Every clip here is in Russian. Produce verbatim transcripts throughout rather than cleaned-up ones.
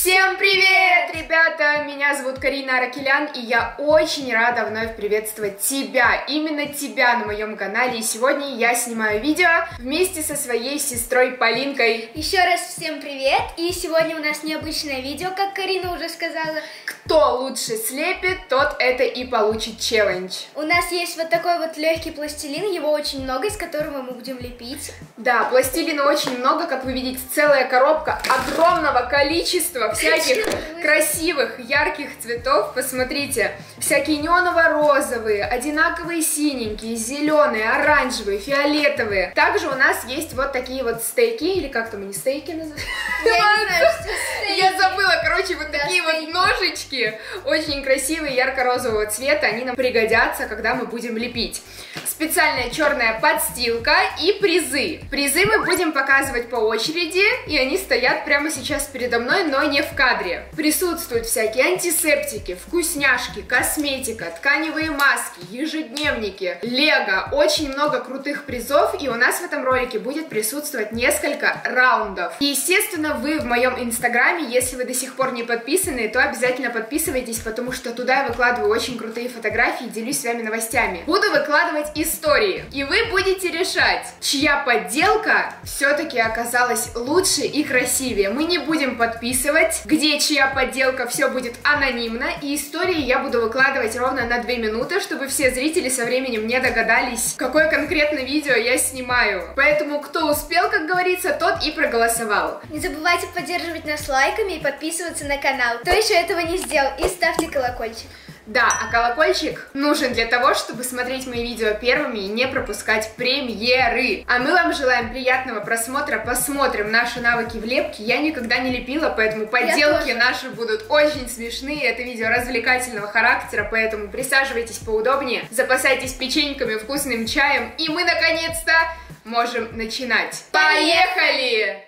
Всем привет, ребята! Меня зовут Карина Аракелян, и я очень рада вновь приветствовать тебя, именно тебя на моем канале. И сегодня я снимаю видео вместе со своей сестрой Полинкой. Еще раз всем привет! И сегодня у нас необычное видео, как Карина уже сказала. Кто лучше слепит, тот это и получит челлендж. У нас есть вот такой вот легкий пластилин, его очень много, из которого мы будем лепить. Да, пластилина очень много, как вы видите, целая коробка огромного количества всяких красивых, ярких цветов. Посмотрите, всякие неоново-розовые, одинаковые синенькие, зеленые, оранжевые, фиолетовые. Также у нас есть вот такие вот стейки, или как там они, стейки называются? Я не знаю, что стейки. Я забыла, короче, вот Да, такие стейки. вот ножички, очень красивые, ярко-розового цвета, они нам пригодятся, когда мы будем лепить. Специальная черная подстилка и призы. Призы мы будем показывать по очереди, и они стоят прямо сейчас передо мной, но не в кадре. Присутствуют всякие антисептики, вкусняшки, косметика, тканевые маски, ежедневники, лего, очень много крутых призов, и у нас в этом ролике будет присутствовать несколько раундов. И, естественно, вы в моем инстаграме, если вы до сих пор не подписаны, то обязательно подписывайтесь, потому что туда я выкладываю очень крутые фотографии, делюсь с вами новостями. Буду выкладывать истории, и вы будете решать, чья подделка все-таки оказалась лучше и красивее. Мы не будем подписывать, где чья подделка, все будет анонимно, и истории я буду выкладывать ровно на две минуты, чтобы все зрители со временем не догадались, какое конкретно видео я снимаю. Поэтому кто успел, как говорится, тот и проголосовал. Не забывайте поддерживать нас лайками и подписываться на канал. Кто еще этого не сделал, и ставьте колокольчик. Да, а колокольчик нужен для того, чтобы смотреть мои видео первыми и не пропускать премьеры. А мы вам желаем приятного просмотра, посмотрим наши навыки в лепке. Я никогда не лепила, поэтому подделки наши будут очень смешные. Это видео развлекательного характера, поэтому присаживайтесь поудобнее, запасайтесь печеньками, вкусным чаем, и мы наконец-то можем начинать. Поехали!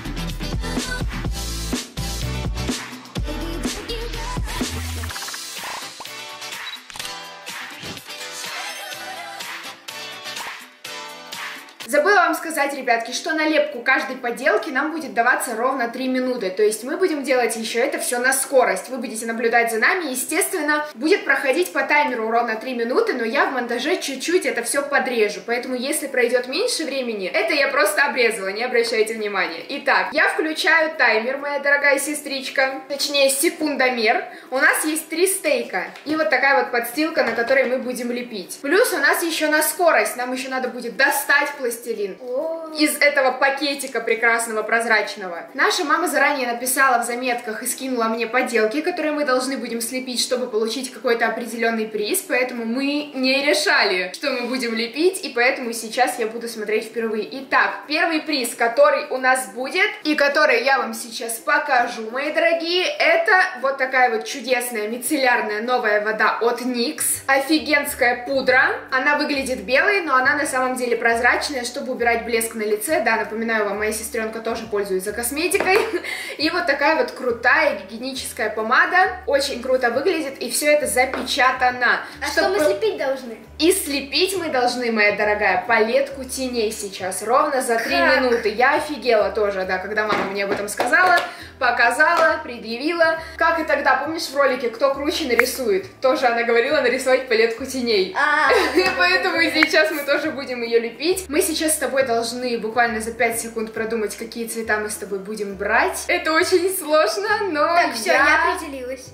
Забыла вам сказать, ребятки, что на лепку каждой поделки нам будет даваться ровно три минуты. То есть мы будем делать еще это все на скорость. Вы будете наблюдать за нами. Естественно, будет проходить по таймеру ровно три минуты, но я в монтаже чуть-чуть это все подрежу. Поэтому, если пройдет меньше времени, это я просто обрезала, не обращайте внимания. Итак, я включаю таймер, моя дорогая сестричка. Точнее, секундомер. У нас есть три стейка. И вот такая вот подстилка, на которой мы будем лепить. Плюс у нас еще на скорость. Нам еще надо будет достать пластилин из этого пакетика прекрасного прозрачного. Наша мама заранее написала в заметках и скинула мне поделки, которые мы должны будем слепить, чтобы получить какой-то определенный приз, поэтому мы не решали, что мы будем лепить, и поэтому сейчас я буду смотреть впервые. Итак, первый приз, который у нас будет, и который я вам сейчас покажу, мои дорогие, это вот такая вот чудесная мицеллярная новая вода от никс. Офигенская пудра. Она выглядит белой, но она на самом деле прозрачная, чтобы убирать блеск на лице. Да, напоминаю вам, моя сестренка тоже пользуется косметикой. И вот такая вот крутая гигиеническая помада. Очень круто выглядит, и все это запечатано. А что мы слепить должны? И слепить мы должны, моя дорогая, палетку теней сейчас, ровно за три минуты. Я офигела тоже, да, когда мама мне об этом сказала, показала, предъявила. Как и тогда, помнишь в ролике «Кто круче нарисует?» Тоже она говорила нарисовать палетку теней. А, Поэтому и сейчас мы тоже будем ее лепить. Мы сейчас с тобой должны буквально за пять секунд продумать, какие цвета мы с тобой будем брать. Это очень сложно, но так, все, я... я определилась.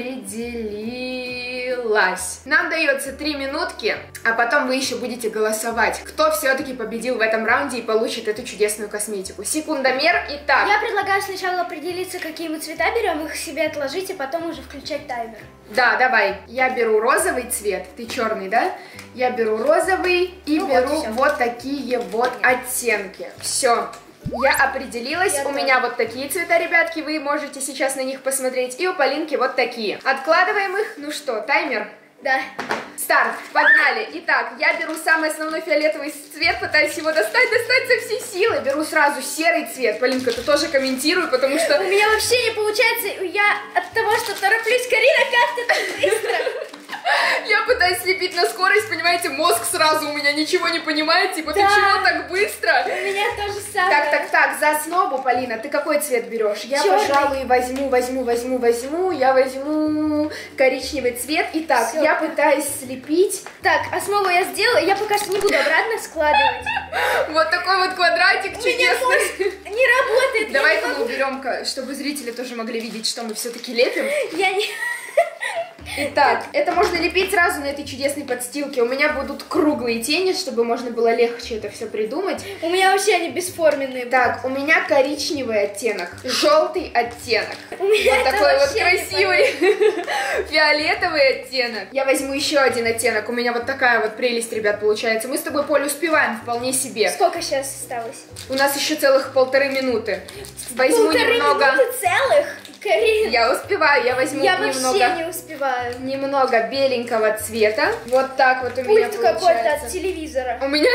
Определилась. Нам дается три минутки, а потом вы еще будете голосовать, кто все-таки победил в этом раунде и получит эту чудесную косметику. Секундомер. Итак. Я предлагаю сначала определиться, какие мы цвета берем, их себе отложить, и потом уже включать таймер. Да, давай. Я беру розовый цвет, ты черный, да? Я беру розовый и ну беру вот, вот такие вот оттенки. Все. Я определилась, Я у тоже. меня вот такие цвета, ребятки, вы можете сейчас на них посмотреть, и у Полинки вот такие. Откладываем их, ну что, таймер? Да. Старт, погнали. Итак, я беру самый основной фиолетовый цвет, пытаюсь его достать, достать со всей силы. Беру сразу серый цвет. Полинка, ты тоже комментируй, потому что... У меня вообще не получается, я от того, что тороплюсь, Карина, как ты так быстро? Я пытаюсь слепить на скорость, понимаете, мозг сразу у меня ничего не понимает, типа, Да. ты чего так быстро? У меня тоже самое. Так, так, так, за основу, Полина, ты какой цвет берешь? Я, Чёрный. пожалуй, возьму, возьму, возьму, возьму, я возьму коричневый цвет. Итак, Всё. я пытаюсь слепить Так, основу я сделала, я пока что не буду обратно складывать. вот такой вот квадратик У меня чудесный. мозг не работает. я Давай-ка не мы могу. уберем, чтобы зрители тоже могли видеть, что мы все-таки лепим. Я не... Итак, это можно лепить сразу на этой чудесной подстилке. У меня будут круглые тени, чтобы можно было легче это все придумать. У меня вообще они бесформенные. Так, у меня коричневый оттенок, желтый оттенок. У меня Вот это такой вот вообще не красивый фиолетовый оттенок. Я возьму еще один оттенок. У меня вот такая вот прелесть, ребят, получается. Мы с тобой, Поль, успеваем вполне себе. Сколько сейчас осталось? У нас еще целых полторы минуты. Возьму Полторы немного. минуты целых? Карин, Я успеваю, я возьму я немного. вообще не успеваю. Немного беленького цвета. Вот так вот у меня Пульт какой-то получается. от телевизора. У меня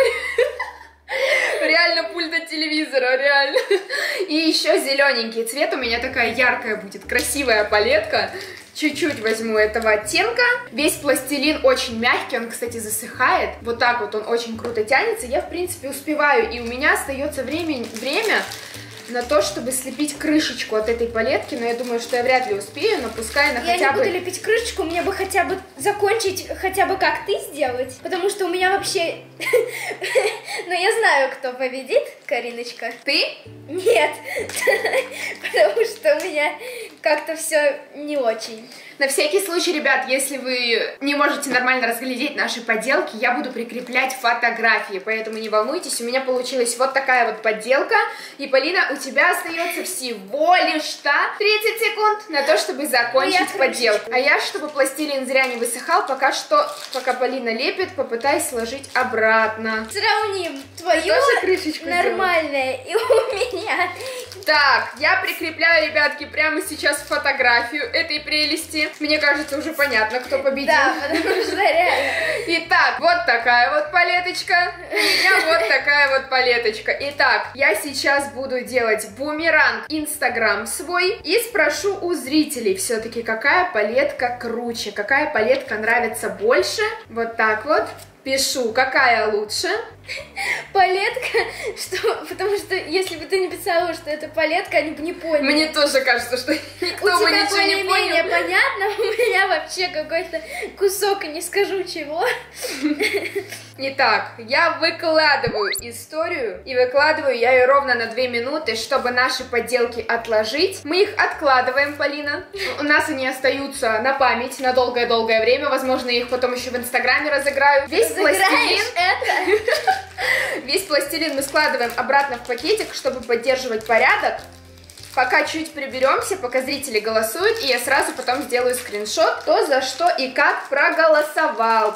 реально пульт от телевизора, реально. И еще зелененький цвет. У меня такая яркая будет, красивая палетка. Чуть-чуть возьму этого оттенка. Весь пластилин очень мягкий, он, кстати, засыхает. Вот так вот он очень круто тянется. Я, в принципе, успеваю. И у меня остается время, время на то, чтобы слепить крышечку от этой палетки, но я думаю, что я вряд ли успею, но пускай она Я хотя не бы... буду лепить крышечку, мне бы хотя бы закончить, хотя бы как ты сделать, потому что у меня вообще... Но я знаю, кто победит, Кариночка. Ты? Нет, потому что у меня как-то все не очень. На всякий случай, ребят, если вы не можете нормально разглядеть наши поделки, я буду прикреплять фотографии, поэтому не волнуйтесь, у меня получилась вот такая вот подделка. И, Полина, у тебя остается всего лишь-то тридцать секунд на то, чтобы закончить Ну, я подделку. крышечку. А я, чтобы пластилин зря не высыхал, пока что, пока Полина лепит, попытаюсь сложить обратно. Сравним твою Тоже крышечку нормальное и у меня. Так, я прикрепляю, ребятки, прямо сейчас фотографию этой прелести. Мне кажется, уже понятно, кто победил. Да, потому что реально. Итак, вот такая вот палеточка. У меня вот такая вот палеточка. Итак, я сейчас буду делать бумеранг Инстаграм свой и спрошу у зрителей все-таки, какая палетка круче, какая палетка нравится больше. Вот так вот. Пишу, какая лучше. Палетка, что, потому что если бы ты не писала, что это палетка, они бы не поняли. Мне тоже кажется, что никто У бы тебя ничего не более-менее понял. понятно, у меня вообще какой-то кусок, и не скажу чего. Итак, я выкладываю историю, и выкладываю я ее ровно на две минуты, чтобы наши подделки отложить. Мы их откладываем, Полина. У нас они остаются на память на долгое-долгое время. Возможно, я их потом еще в Инстаграме разыграю. Весь пластилин, Разыграешь это? весь пластилин мы складываем обратно в пакетик, чтобы поддерживать порядок. Пока чуть приберемся, пока зрители голосуют, и я сразу потом сделаю скриншот, кто за что и как проголосовал.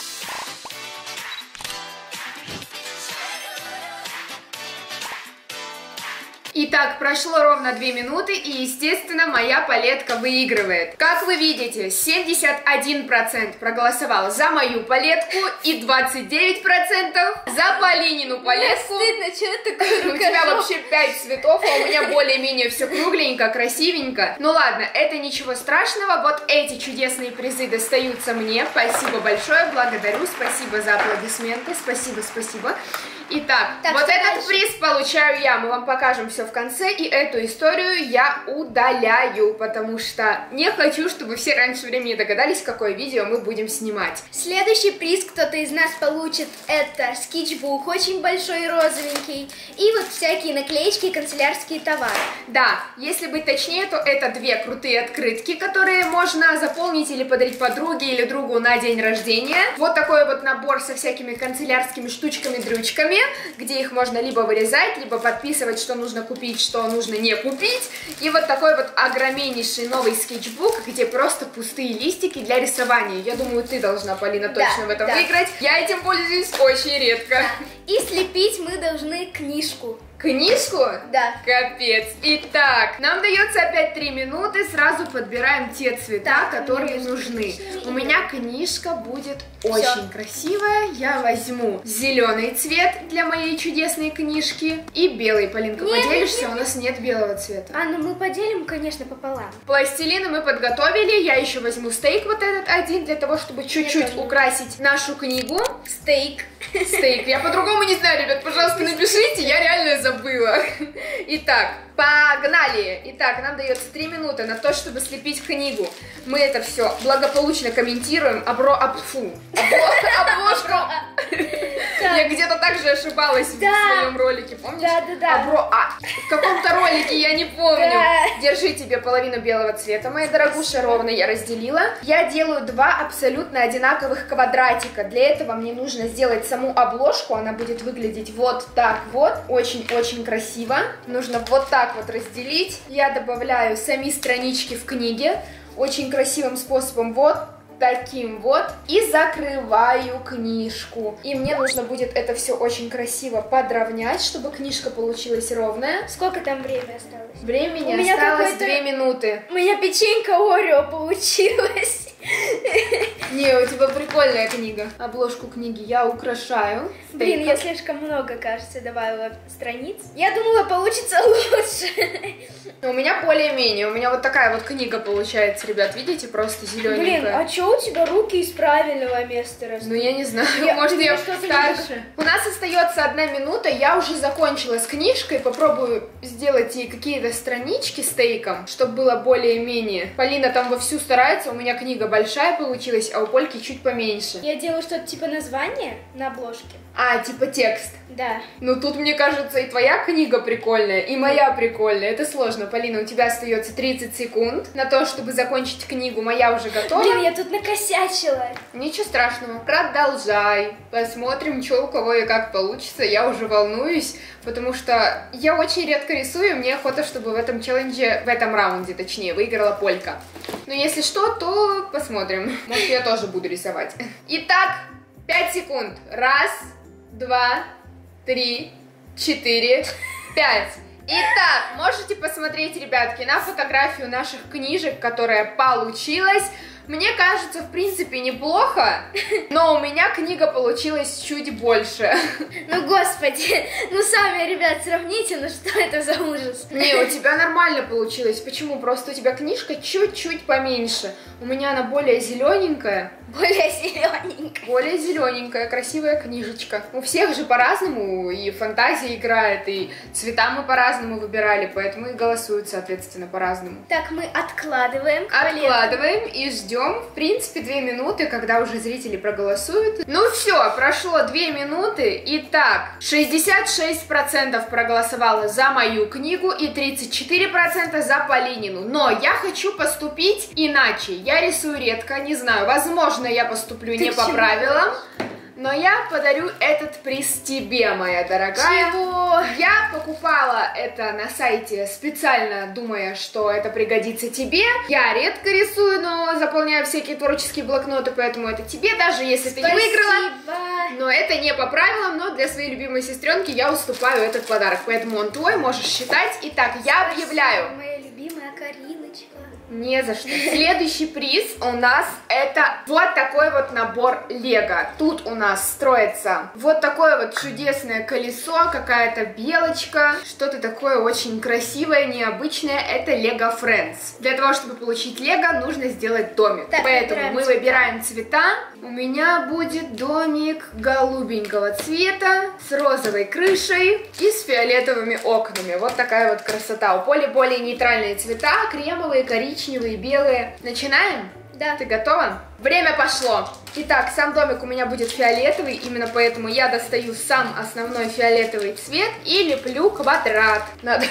Итак, прошло ровно две минуты, и, естественно, моя палетка выигрывает. Как вы видите, семьдесят один процент проголосовал за мою палетку и двадцать девять процентов за Полинину Мне палетку. стыдно, что это такое У тебя рукожоп? вообще пять цветов, а у меня более-менее все кругленько, красивенько. Ну ладно, это ничего страшного. Вот эти чудесные призы достаются мне. Спасибо большое, благодарю. Спасибо за аплодисменты. Спасибо, спасибо. Итак, Так, вот что этот дальше? приз получаю я. Мы вам покажем все в конце. И эту историю я удаляю, потому что не хочу, чтобы все раньше времени догадались, какое видео мы будем снимать. Следующий приз кто-то из нас получит, это скетчбук, очень большой, розовенький, и вот всякие наклеечки и канцелярские товары. Да, если быть точнее, то это две крутые открытки, которые можно заполнить или подарить подруге или другу на день рождения. Вот такой вот набор со всякими канцелярскими штучками-дрючками, где их можно либо вырезать, либо подписывать, что нужно купить, что нужно не купить. И вот такой вот огромнейший новый скетчбук, где просто пустые листики для рисования. Я думаю, ты должна, Полина, точно Да, в этом да. выиграть. Я этим пользуюсь очень редко. И слепить мы должны книжку. Книжку? Да. Капец. Итак, нам дается опять три минуты, сразу подбираем те цвета, так, которые нужны. У меня книжка будет Всё. очень красивая. Я возьму зеленый цвет для моей чудесной книжки и белый. Полинка, нет, поделишься? Нет, нет. У нас нет белого цвета. А, ну мы поделим, конечно, пополам. Пластилины мы подготовили. Я еще возьму стейк вот этот один, для того, чтобы чуть-чуть украсить нашу книгу. Стейк. Стейк. Я по-другому не знаю, ребят, пожалуйста, напишите, я реально забыла. Итак, погнали. Итак, нам дается три минуты на то, чтобы слепить книгу. Мы это все благополучно комментируем. Обро... Об... Фу. Обложку. Я где-то также ошибалась в своем ролике, помнишь? Да, да, да. Обро... А, в каком-то ролике, я не помню. Держи тебе половину белого цвета, моя дорогуша, ровно я разделила. Я делаю два абсолютно одинаковых квадратика. Для этого мне нужно сделать саму обложку. Она будет выглядеть вот так вот. Очень-очень красиво. Нужно вот так вот разделить. Я добавляю сами странички в книге очень красивым способом. Вот таким вот. И закрываю книжку. И мне нужно будет это все очень красиво подровнять, чтобы книжка получилась ровная. Сколько там времени осталось? Времени У осталось две минуты. У меня печенька Орео получилась. Не, у тебя прикольная книга. Обложку книги я украшаю. Блин, я слишком много, кажется, добавила страниц. Я думала, получится лучше. У меня более-менее. У меня вот такая вот книга получается, ребят. Видите, просто зелененькая. Блин, а что у тебя руки из правильного места растут? Ну, я не знаю. Я, Может, я старше. У нас остается одна минута. Я уже закончила с книжкой. Попробую сделать ей какие-то странички стейком, чтобы было более-менее. Полина там вовсю старается. У меня книга большая получилась, а у Польки чуть поменьше. Я делаю что-то типа названия на обложке. А, типа текст. Да. Ну тут, мне кажется, и твоя книга прикольная, и моя прикольная. Это сложно. Полина, у тебя остается тридцать секунд на то, чтобы закончить книгу. Моя уже готова. Блин, я тут накосячила. Ничего страшного. Продолжай. Посмотрим, что у кого и как получится. Я уже волнуюсь, потому что я очень редко рисую. Мне охота, чтобы в этом челлендже, в этом раунде, точнее, выиграла Полька. Но если что, то посмотрим. Может, я тоже буду рисовать. Итак, пять секунд. Раз, два, три, четыре, пять. Итак, можете посмотреть, ребятки, на фотографию наших книжек, которая получилась. Мне кажется, в принципе, неплохо, но у меня книга получилась чуть больше. Ну, господи, ну сами, ребят, сравните, ну что это за ужас? Не, у тебя нормально получилось. Почему? Просто у тебя книжка чуть-чуть поменьше. У меня она более зелененькая. Более зелененькая. Более зелененькая, красивая книжечка. У всех же по-разному, и фантазия играет, и цвета мы по-разному выбирали, поэтому и голосуют, соответственно, по-разному. Так, мы откладываем. Откладываем и ждем. В принципе, две минуты, когда уже зрители проголосуют. Ну все, прошло две минуты. Итак, шестьдесят шесть процентов проголосовало за мою книгу и тридцать четыре процента за Полинину. Но я хочу поступить иначе. Я рисую редко, не знаю, возможно, я поступлю Ты не по правилам. Но я подарю этот приз тебе, моя дорогая. Чего? Я покупала это на сайте специально, думая, что это пригодится тебе. Я редко рисую, но заполняю всякие творческие блокноты, поэтому это тебе, даже если Спасибо. ты не выиграла. Но это не по правилам, но для своей любимой сестренки я уступаю этот подарок, поэтому он твой, можешь считать. Итак, я объявляю. Моя любимая Кариночка. Не за что. Следующий приз у нас это вот такой вот набор Лего. Тут у нас строится вот такое вот чудесное колесо, какая-то белочка, что-то такое очень красивое, необычное. Это Lego Friends. Для того, чтобы получить Лего, нужно сделать домик. Так, поэтому мы цвета. выбираем цвета. У меня будет домик голубенького цвета с розовой крышей и с фиолетовыми окнами. Вот такая вот красота. У Поли более нейтральные цвета, кремовые, коричневые, белые. Начинаем? Да. Ты готова? Время пошло. Итак, сам домик у меня будет фиолетовый, именно поэтому я достаю сам основной фиолетовый цвет и леплю квадрат. Надо,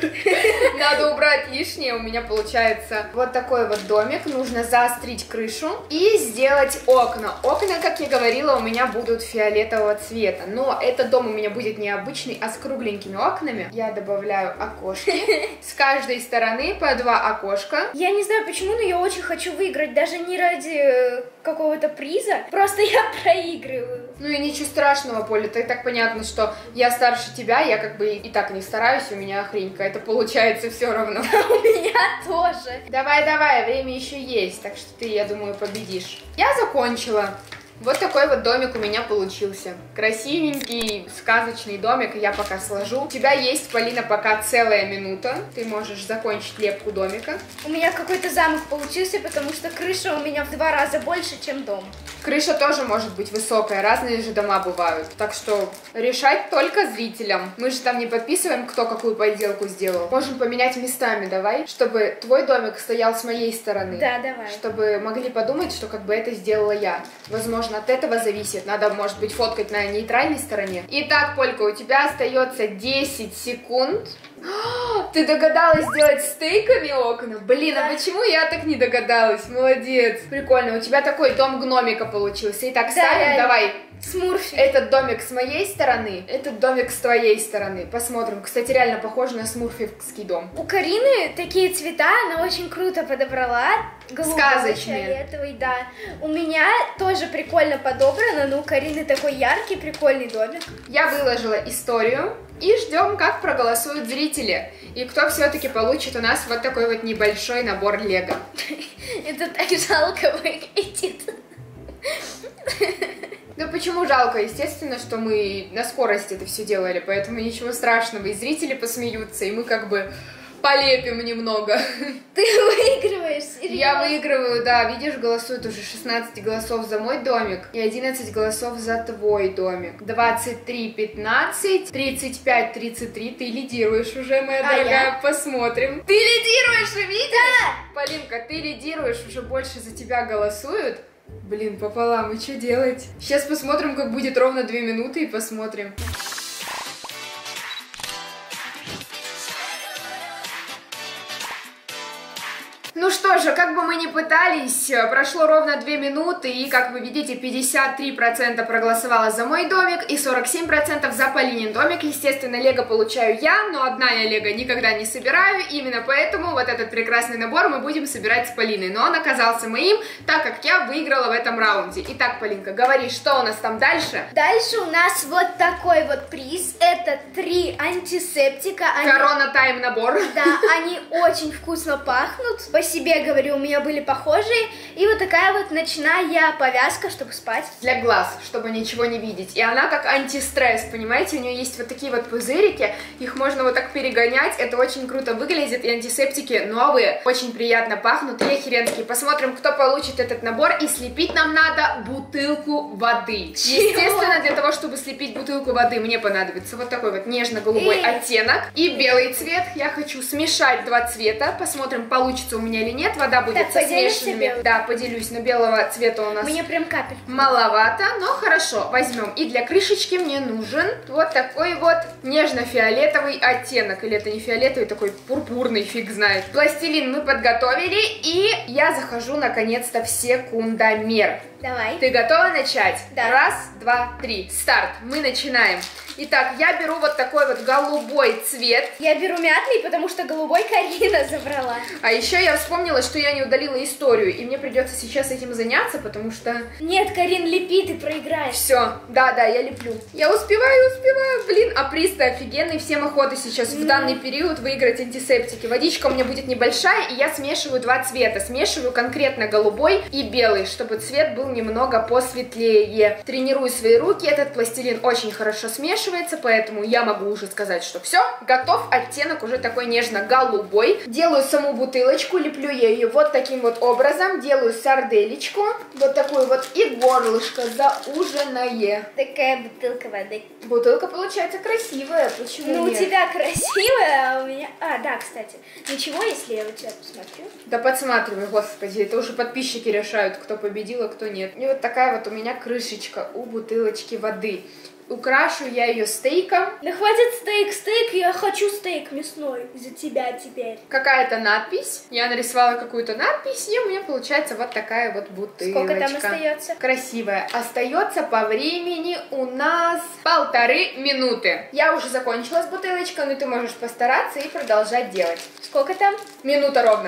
Надо убрать лишнее, у меня получается вот такой вот домик. Нужно заострить крышу и сделать окна. Окна, как я говорила, у меня будут фиолетового цвета, но этот дом у меня будет необычный, а с кругленькими окнами. Я добавляю окошки. С каждой стороны по два окошка. Я не знаю почему, но я очень хочу выиграть, даже не ради какого-то приза, просто я проигрываю. Ну и ничего страшного, Поля, это и так понятно, что я старше тебя, я как бы и так не стараюсь, у меня хрень какая-то получается все равно. У меня тоже. Давай, давай, время еще есть, так что ты, я думаю, победишь. Я закончила. Вот такой вот домик у меня получился. Красивенький, сказочный домик, я пока сложу. У тебя есть, Полина, пока целая минута. Ты можешь закончить лепку домика. У меня какой-то замок получился, потому что крыша у меня в два раза больше, чем дом. Крыша тоже может быть высокая, разные же дома бывают. Так что решать только зрителям. Мы же там не подписываем, кто какую поделку сделал. Можем поменять местами, давай, чтобы твой домик стоял с моей стороны. Да, давай. Чтобы могли подумать, что как бы это сделала я. Возможно, от этого зависит. Надо, может быть, фоткать на нейтральной стороне. Итак, Полька, у тебя остается десять секунд. Ты догадалась сделать стейками окна? Блин, да. А почему я так не догадалась? Молодец. Прикольно, у тебя такой дом гномика получился. Итак, да, ставим, я... давай. Смурфик. Этот домик с моей стороны, этот домик с твоей стороны. Посмотрим. Кстати, реально похоже на смурфикский дом. У Карины такие цвета, она очень круто подобрала. Голубой, сказочные. фиолетовый, да. У меня тоже прикольно подобрано, но у Карины такой яркий, прикольный домик. Я выложила историю. И ждем, как проголосуют зрители. И кто все-таки получит у нас вот такой вот небольшой набор лего. Это так жалко выглядит. Да почему жалко? Естественно, что мы на скорости это все делали, поэтому ничего страшного. И зрители посмеются, и мы как бы полепим немного. Ты выигрываешь, серьезно? Я выигрываю, да. Видишь, голосуют уже шестнадцать голосов за мой домик и одиннадцать голосов за твой домик. двадцать три пятнадцать, тридцать пять тридцать три. Ты лидируешь уже, моя а дорогая. Я? Посмотрим. Ты лидируешь, видишь? Да! Полинка, ты лидируешь, уже больше за тебя голосуют. Блин, пополам, и что делать? Сейчас посмотрим, как будет ровно две минуты, и посмотрим. Ну что же, как бы мы ни пытались, прошло ровно две минуты, и, как вы видите, пятьдесят три процента проголосовало за мой домик и сорок семь процентов за Полинин домик. Естественно, лего получаю я, но одна я лего никогда не собираю, именно поэтому вот этот прекрасный набор мы будем собирать с Полиной. Но он оказался моим, так как я выиграла в этом раунде. Итак, Полинка, говори, что у нас там дальше? Дальше у нас вот такой вот приз. Это три антисептика. Они... Корона Тайм набор. Да, они очень вкусно пахнут. По себе говорю, у меня были похожие. И вот такая вот ночная повязка, чтобы спать. Для глаз, чтобы ничего не видеть. И она как антистресс, понимаете? У нее есть вот такие вот пузырики. Их можно вот так перегонять. Это очень круто выглядит. И антисептики новые. Очень приятно пахнут и охеренские. Посмотрим, кто получит этот набор. И слепить нам надо бутылку воды. Чего? Естественно, для того, чтобы слепить бутылку воды, мне понадобится вот такой вот нежно-голубой Эй. оттенок. И белый цвет. Я хочу смешать два цвета. Посмотрим, получится у меня или нет, вода будет так, со смешанными. Да, поделюсь, но белого цвета у нас мне прям капель маловато, но хорошо, возьмем. И для крышечки мне нужен вот такой вот нежно-фиолетовый оттенок. Или это не фиолетовый, такой пурпурный, фиг знает. Пластилин мы подготовили, и я захожу наконец-то в секундомер. Давай. Ты готова начать? Да. Раз, два, три. Старт. Мы начинаем. Итак, я беру вот такой вот голубой цвет. Я беру мятный, потому что голубой Карина забрала. А еще я вспомнила, что я не удалила историю, и мне придется сейчас этим заняться, потому что... Нет, Карин, лепи, ты проиграешь. Все, да-да, я леплю. Я успеваю, успеваю. Блин, а приз-то офигенный. Всем охота сейчас mm. в данный период выиграть антисептики. Водичка у меня будет небольшая, и я смешиваю два цвета. Смешиваю конкретно голубой и белый, чтобы цвет был немного посветлее. Тренирую свои руки, этот пластилин очень хорошо смешивается. Поэтому я могу уже сказать, что все, готов, оттенок уже такой нежно-голубой. Делаю саму бутылочку, леплю я ее вот таким вот образом, делаю сарделечку, вот такую вот, и горлышко зауженное. Такая бутылка воды. Бутылка получается красивая, почему Ну, нет? у тебя красивая, а у меня... А, да, кстати, ничего, если я у тебя посмотрю? Да подсматривай, господи, это уже подписчики решают, кто победил, а кто нет. И вот такая вот у меня крышечка у бутылочки воды. Украшу я ее стейком. Да хватит стейк, стейк, я хочу стейк мясной из-за тебя теперь. Какая-то надпись. Я нарисовала какую-то надпись, и у меня получается вот такая вот бутылочка. Сколько там остается? Красивая. Остается по времени у нас полторы минуты. Я уже закончила с бутылочкой, но ты можешь постараться и продолжать делать. Сколько там? Минута ровно.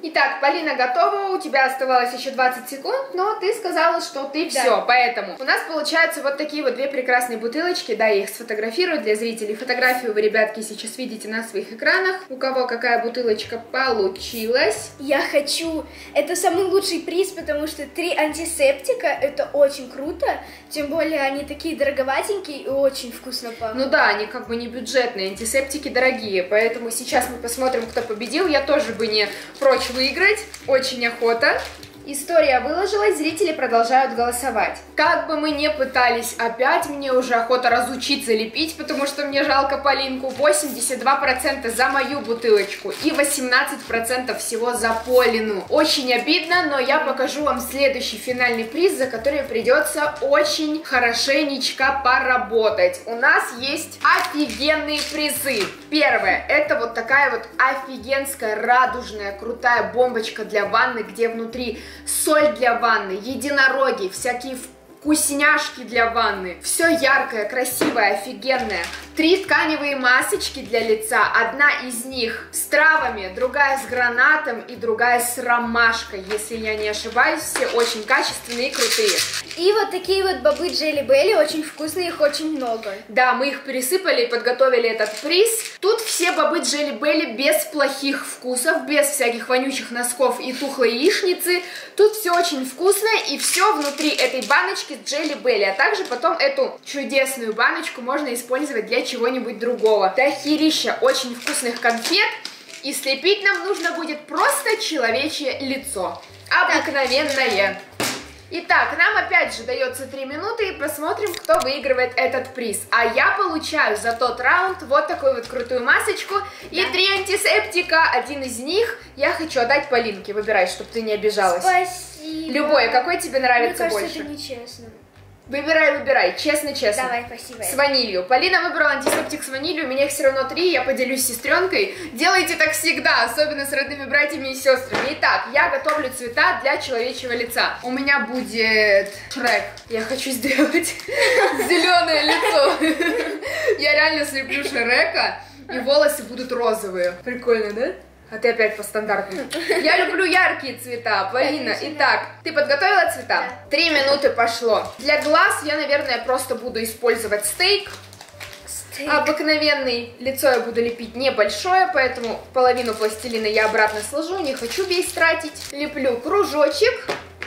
Итак, Полина готова, у тебя оставалось еще двадцать секунд, но ты сказала, что ты все, да. Поэтому у нас получаются вот такие вот две прекрасные бутылочки, да, я их сфотографирую для зрителей. Фотографию вы, ребятки, сейчас видите на своих экранах. У кого какая бутылочка получилась. Я хочу, это самый лучший приз, потому что три антисептика, это очень круто, тем более они такие дороговатенькие и очень вкусно пахнут. Ну да, они как бы не бюджетные, антисептики дорогие, поэтому сейчас мы посмотрим, кто победил. Я тоже бы не прочь выиграть, очень охота. История выложилась, зрители продолжают голосовать. Как бы мы ни пытались, опять мне уже охота разучиться лепить, потому что мне жалко Полинку. восемьдесят два процента за мою бутылочку и восемнадцать процентов всего за Полину. Очень обидно, но я покажу вам следующий финальный приз, за который придется очень хорошенечко поработать. У нас есть офигенные призы. Первое, это вот такая вот офигенская, радужная, крутая бомбочка для ванны, где внутри соль для ванны, единороги, всякие вкусняшки для ванны. Все яркое, красивое, офигенное. Три тканевые масочки для лица. Одна из них с травами, другая с гранатом и другая с ромашкой. Если я не ошибаюсь, все очень качественные и крутые. И вот такие вот бобы Jelly Belly, очень вкусные, их очень много. Да, мы их пересыпали и подготовили этот приз. Тут все бобы Jelly Belly без плохих вкусов, без всяких вонючих носков и тухлой яичницы. Тут все очень вкусное и все внутри этой баночки с Jelly Belly. А также потом эту чудесную баночку можно использовать для чего-нибудь другого. Дохерища очень вкусных конфет. И слепить нам нужно будет просто человечье лицо. Обыкновенное. Итак, нам опять же дается три минуты и посмотрим, кто выигрывает этот приз. А я получаю за тот раунд вот такую вот крутую масочку и три антисептика. Один из них я хочу отдать Полинке. Выбирай, чтобы ты не обижалась. Спасибо. Любой, какой тебе нравится больше? Мне больше? кажется, это нечестно. Выбирай, выбирай, честно-честно. Давай, спасибо. С ванилью. Полина выбрала антисептик с ванилью, у меня их все равно три, я поделюсь с сестренкой. Делайте так всегда, особенно с родными братьями и сестрами. Итак, я готовлю цвета для человечьего лица. У меня будет Шрек. Я хочу сделать зеленое лицо. Я реально слеплю Шрека, и волосы будут розовые. Прикольно, да? А ты опять по стандартному. Я люблю яркие цвета, Полина. Итак, ты подготовила цвета? Да. Три минуты пошло. Для глаз я, наверное, просто буду использовать стейк. Стейк. Обыкновенный. Лицо я буду лепить небольшое, поэтому половину пластилина я обратно сложу. Не хочу весь тратить. Леплю кружочек.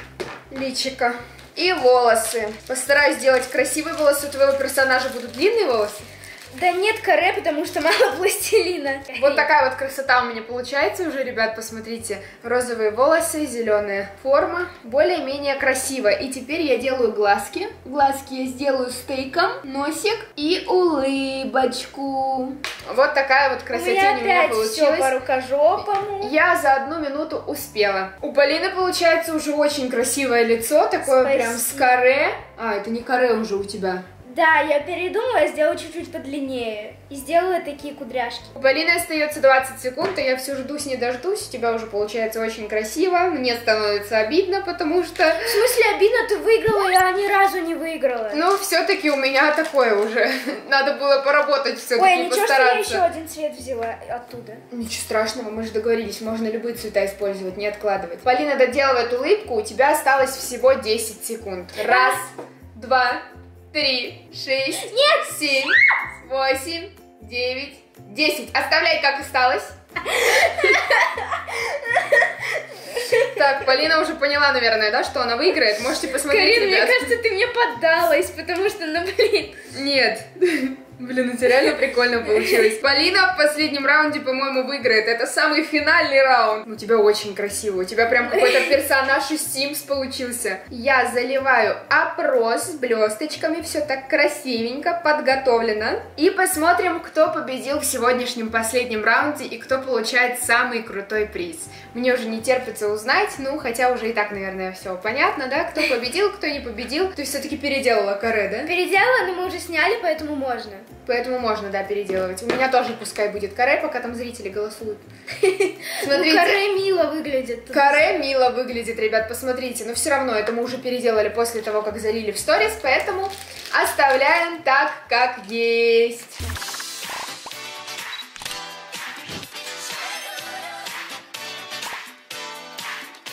Личико. И волосы. Постараюсь сделать красивые волосы. У твоего персонажа будут длинные волосы? Да нет, каре, потому что мало пластилина. Вот такая вот красота у меня получается уже, ребят, посмотрите. Розовые волосы, зеленая форма. Более-менее красиво. И теперь я делаю глазки. Глазки я сделаю стейком, носик и улыбочку. Вот такая вот красотень у меня получилась. Все по рукожопому. Я за одну минуту успела. У Полины получается уже очень красивое лицо, такое Спасибо. Прям с каре. А, это не каре уже у тебя. Да, я передумала, сделаю чуть-чуть подлиннее. И сделаю такие кудряшки. У Полины остается двадцать секунд, и я все ждусь, не дождусь. У тебя уже получается очень красиво. Мне становится обидно, потому что... В смысле обидно? Ты выиграла, я ни разу не выиграла. Ну, все-таки у меня такое уже. Надо было поработать все-таки, Ой, ничего, постараться. что я еще один цвет взяла оттуда. Ничего страшного, мы же договорились. Можно любые цвета использовать, не откладывать. Полина доделывает улыбку, у тебя осталось всего десять секунд. Раз, два... Три, шесть, нет, семь, восемь, девять, десять. Оставляй, как осталось. Так, Полина уже поняла, наверное, да, что она выиграет. Можете посмотреть, Карин, ребят. мне кажется, ты мне поддалась, потому что, ну, блин. Нет. Блин, это реально прикольно получилось. Полина в последнем раунде, по-моему, выиграет. Это самый финальный раунд. У тебя очень красиво. У тебя прям какой-то персонаж из Sims получился. Я заливаю опрос с блесточками. Все так красивенько, подготовлено. И посмотрим, кто победил в сегодняшнем последнем раунде и кто получает самый крутой приз. Мне уже не терпится узнать. Ну, хотя уже и так, наверное, все понятно, да? Кто победил, кто не победил. Ты все-таки переделала каре, да? Переделала, но мы уже сняли, поэтому можно. Поэтому можно, да, переделывать. У меня тоже пускай будет каре, пока там зрители голосуют. Смотрите. Ну, каре мило выглядит. Каре мило выглядит, ребят, посмотрите. Но все равно это мы уже переделали после того, как залили в сторис, поэтому оставляем так, как есть.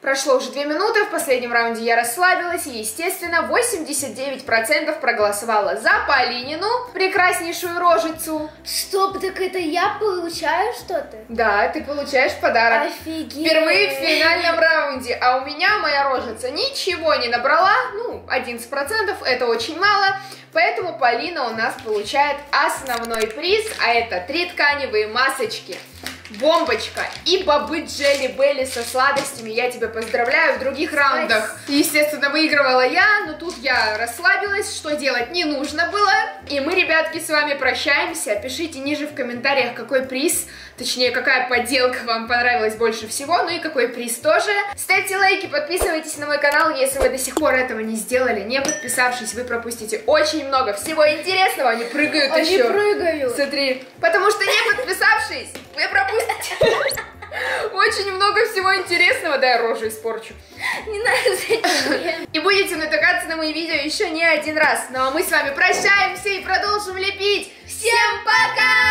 Прошло уже две минуты, в последнем раунде я расслабилась, и, естественно, восемьдесят девять процентов проголосовало за Полинину, прекраснейшую рожицу. Стоп, так это я получаю что-то? Да, ты получаешь подарок. Офигеть. Впервые в финальном раунде, а у меня моя рожица ничего не набрала, ну, одиннадцать процентов, это очень мало, поэтому Полина у нас получает основной приз, а это три тканевые масочки. Бомбочка и бобы Джелли Белли со сладостями. Я тебя поздравляю. В других раундах, естественно, выигрывала я, но тут я расслабилась, что делать не нужно было. И мы, ребятки, с вами прощаемся. Пишите ниже в комментариях, какой приз, точнее, какая поделка вам понравилась больше всего, ну и какой приз тоже. Ставьте лайки, подписывайтесь на мой канал, если вы до сих пор этого не сделали. Не подписавшись, вы пропустите очень много всего интересного. Они прыгают Они еще. Они прыгают. Смотри. Потому что не подписавшись, вы пропустите очень много всего интересного. Да, я рожу испорчу. Не надо, зачем? И будете натыкаться на мои видео еще не один раз. Ну а мы с вами прощаемся и продолжим лепить. Всем пока!